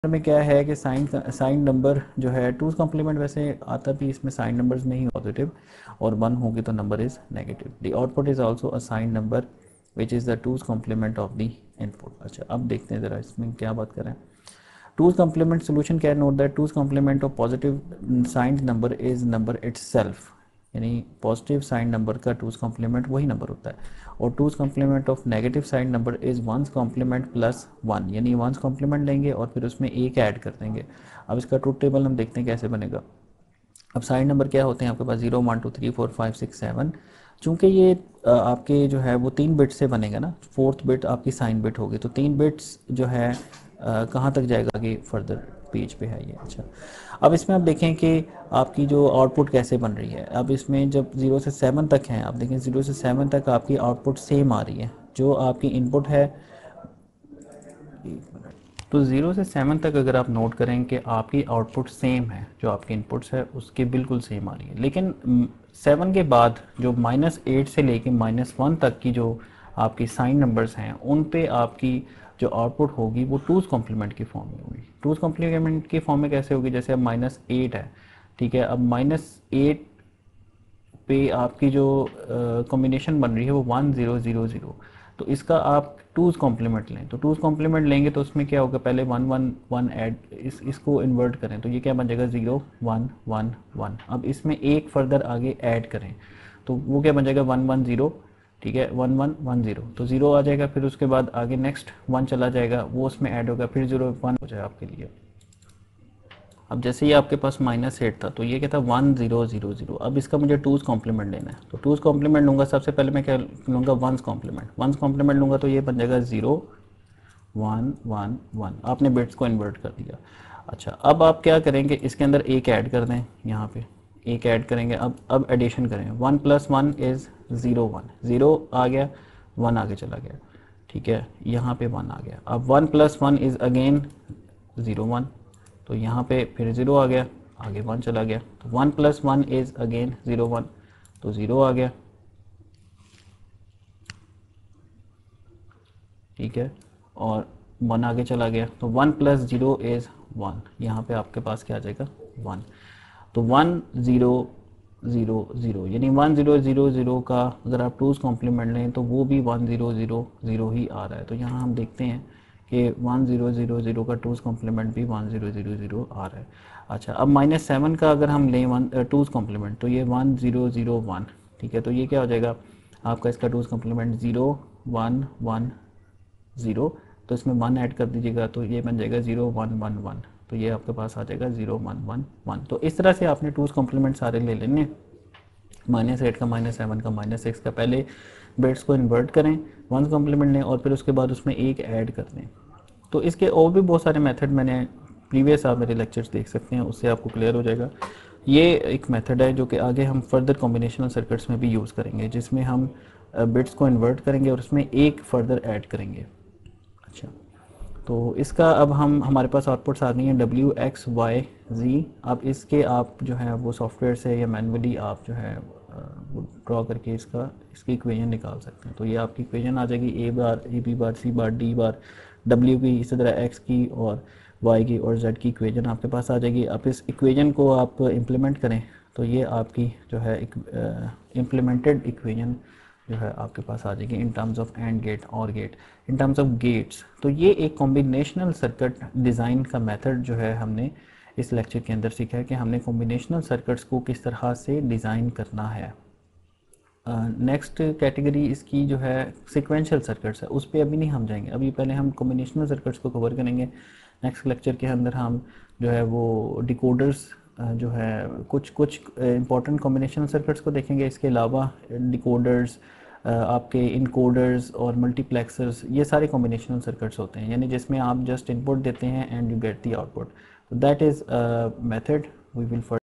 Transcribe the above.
में क्या है कि साइन नंबर जो है टूज कॉम्प्लीमेंट वैसे आता भी इसमें साइन नंबर्स में ही पॉजिटिव और 1 होगी तो number is negative. The output is also a sign number which is the two's complement of the input. अच्छा, अब देखते हैं ज़रा इसमें क्या बात करें। Two's complement solution can note that two's complement of positive sign number is number itself, यानी पॉजिटिव साइन नंबर का टूज कॉम्प्लीमेंट वही नंबर होता है। और two's complement of negative sign number is one's complement plus 1, यानी once complement लेंगे और फिर उसमें एक ऐड कर देंगे। अब इसका ट्रूथ टेबल हम देखते हैं कैसे बनेगा। अब साइन नंबर क्या होते हैं आपके पास 0 1 2 3 4 5 6 7। चूँकि ये आपके जो है वो 3 बिट से बनेगा ना, 4th बिट आपकी साइन बिट होगी, तो 3 बिट्स जो है कहाँ तक जाएगा आगे फर्दर पेज पे है ये। अच्छा, अब इसमें आप देखें कि आपकी जो आउटपुट कैसे बन रही है। अब इसमें जब 0 से 7 तक हैं, आप देखें 0 से 7 तक आपकी आउटपुट सेम आ रही है। जो आपकी इनपुट है, तो 0 से 7 तक अगर आप नोट करें कि आपकी आउटपुट सेम है, जो आपके इनपुट्स है उसके बिल्कुल सेम आ रही है। लेकिन 7 के बाद जो -8 से लेके -1 तक की जो आपकी साइन नंबर्स हैं उन पे आपकी जो आउटपुट होगी वो टूज कॉम्प्लीमेंट की फॉर्म में होगी। टूज कॉम्प्लीमेंट की फॉर्म में कैसे होगी, जैसे अब -8 है, ठीक है, अब -8 पे आपकी जो कॉम्बिनेशन बन रही है वो 1 0 0 0। तो इसका आप टूज कॉम्प्लीमेंट लें, तो टूज कॉम्प्लीमेंट लेंगे तो उसमें क्या होगा, पहले 1 1 1 ऐड, इसको इन्वर्ट करें तो ये क्या बन जाएगा 0 1 1 1। अब इसमें एक फर्दर आगे ऐड करें तो वो क्या बन जाएगा 1 1 0, ठीक है, 1 1 1 0, तो 0 आ जाएगा। फिर उसके बाद आगे नेक्स्ट 1 चला जाएगा, वो उसमें ऐड होगा, फिर 0 1 हो जाएगा आपके लिए। अब जैसे ये आपके पास -8 था तो ये क्या था 1 0 0 0। अब इसका मुझे टूज कॉम्प्लीमेंट लेना है, तो टूज कॉम्प्लीमेंट लूँगा, सबसे पहले मैं क्या लूँगा वंस कॉम्प्लीमेंट। वंस कॉम्प्लीमेंट लूँगा तो ये बन जाएगा 0 1 1 1। आपने बिट्स को इन्वर्ट कर दिया। अच्छा, अब आप क्या करेंगे, इसके अंदर एक ऐड कर दें, यहाँ पे एक ऐड करेंगे। अब एडिशन करें, 1 + 1 इज़ 0 1, 0 आ गया, 1 आगे चला गया, ठीक है, यहाँ पे 1 आ गया। अब 1 + 1 इज़ अगेन 0 1, तो यहाँ पे फिर 0 आ गया, आगे 1 चला गया, तो 1 + 1 इज़ अगेन 0 1, तो 0 आ गया, ठीक है, और 1 आगे चला गया, तो 1 + 0 इज़ 1, यहाँ पे आपके पास क्या आ जाएगा 1। तो 1 0 0 0, यानी 1 0 0 0 का अगर आप टूज कॉम्प्लीमेंट लें तो वो भी 1 0 0 0 ही आ रहा है। तो यहाँ हम देखते हैं कि 1 0 0 0 का टूज कॉम्प्लीमेंट भी 1 0 0 0 आ रहा है। अच्छा, अब -7 का अगर हम लें टूज कॉम्प्लीमेंट तो ये 1 0 0 1, ठीक है, तो ये क्या हो जाएगा आपका इसका टूज कॉम्प्लीमेंट 0 1 1 0, तो इसमें 1 ऐड कर दीजिएगा तो ये बन जाएगा 0 1 1 1, तो ये आपके पास आ जाएगा 0 1 1 1। तो इस तरह से आपने टूज कॉम्प्लीमेंट सारे ले लेने, -8 का, -7 का, -6 का। पहले बिट्स को इन्वर्ट करें, वन कॉम्प्लीमेंट लें और फिर उसके बाद उसमें एक ऐड कर दें। तो इसके और भी बहुत सारे मेथड मैंने प्रीवियस आप मेरे लेक्चर्स देख सकते हैं, उससे आपको क्लियर हो जाएगा। ये एक मेथड है जो कि आगे हम फर्दर कॉम्बिनेशनल सर्किट्स में भी यूज़ करेंगे, जिसमें हम बिट्स को इन्वर्ट करेंगे और उसमें एक फर्दर ऐड करेंगे। अच्छा, तो इसका अब हमारे पास आउटपुट्स आ गई हैं W X Y Z। अब इसके आप जो है वो सॉफ्टवेयर से या मैनुअली आप जो है वो ड्रॉ करके इसकी इक्वेशन निकाल सकते हैं। तो ये आपकी इक्वेशन आ जाएगी A bar, A B bar, C bar, D bar, W की, इसी तरह X की और Y की और Z की इक्वेशन आपके पास आ जाएगी। अब इस इक्वेशन को आप इम्प्लीमेंट करें तो ये आपकी जो है एक इम्प्लीमेंटेड इक्वेशन जो है आपके पास आ जाएगी in terms of and gate और gate. In terms of gates, तो ये एक कॉम्बिनेशनल सर्किट डिज़ाइन का मेथड जो है हमने इस लेक्चर के अंदर सीखा है कि हमने कॉम्बिनेशनल सर्किट्स को किस तरह से डिज़ाइन करना है। नेक्स्ट कैटेगरी इसकी जो है सिक्वेंशियल सर्किट्स है, उस पर अभी नहीं हम जाएंगे, अभी पहले हम कॉम्बिनेशनल सर्किट्स को कवर करेंगे। नेक्स्ट लेक्चर के अंदर हम जो है वो डिकोडर्स जो है कुछ इंपॉर्टेंट कॉम्बिनेशनल सर्किट्स को देखेंगे। इसके अलावा डिकोडर्स, आपके इनकोडर्स और मल्टीप्लेक्सर्स, ये सारे कॉम्बिनेशनल सर्किट्स होते हैं, यानी जिसमें आप जस्ट इनपुट देते हैं and you get the output. That is method we will